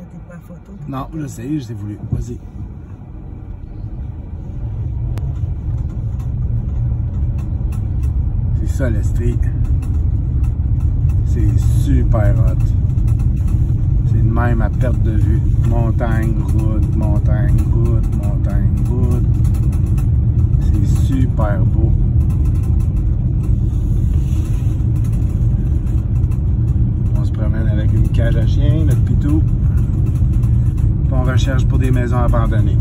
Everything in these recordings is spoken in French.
t'es pas photo. Non, je sais, je t'ai voulu. Vas-y. C'est ça l'Estrie. C'est super hot. C'est de même à perte de vue. Montagne, route, montagne, route, montagne, route. C'est super beau. On se promène avec une cage à chien, notre pitou. Puis on recherche pour des maisons abandonnées.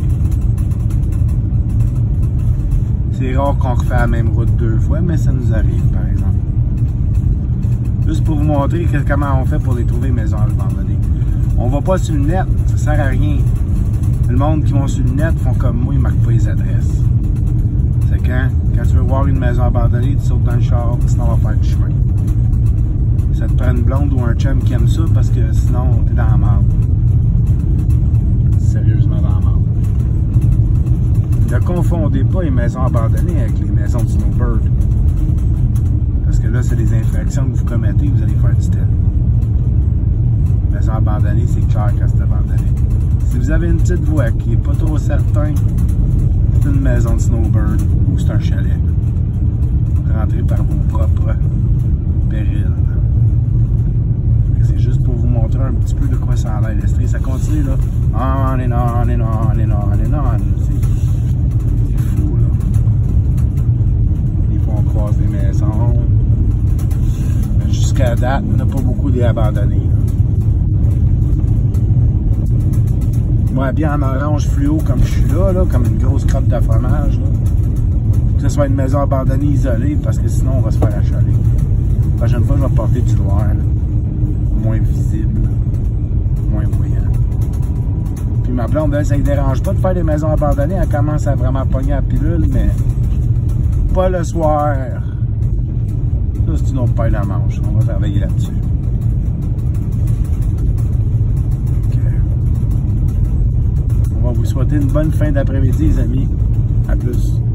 C'est rare qu'on refait la même route 2 fois, mais ça nous arrive, par exemple. Juste pour vous montrer comment on fait pour les trouver, maisons abandonnées. On va pas sur le net, ça sert à rien. Le monde qui vont sur le net font comme moi, ils marquent pas les adresses. C'est quand tu veux voir une maison abandonnée, tu sautes dans le char, sinon on va faire du chemin. Ça te prend une blonde ou un chum qui aime ça, parce que sinon, t'es dans la merde. Sérieusement dans la merde. Ne confondez pas les maisons abandonnées avec les maisons de snowbird. Parce que là, c'est des infractions que vous commettez, vous allez faire du tel. Maison abandonnée, c'est clair quand c'est abandonné. Si vous avez une petite voix qui n'est pas trop certain, c'est une maison de snowbird ou c'est un chalet. Rentrez par vos propres périls. C'est juste pour vous montrer un petit peu de quoi ça a l'air l'Estrie. Ça continue là. On and on and on and on and on. C'est fou là. Des fois on croise des maisons. Jusqu'à date, on n'a pas beaucoup d'abandonnés. Moi, bien en orange fluo comme je suis là, comme une grosse crotte de fromage. Là. Que ce soit une maison abandonnée isolée, parce que sinon on va se faire achaler. La prochaine fois, je vais porter du noir. Là. Moins visible, moins bruyant. Puis ma blonde, elle, ça ne dérange pas de faire des maisons abandonnées. Elle commence à vraiment pogner la pilule, mais pas le soir. Ça, c'est une autre paille à manche. On va travailler là-dessus. Okay. On va vous souhaiter une bonne fin d'après-midi, les amis. À plus.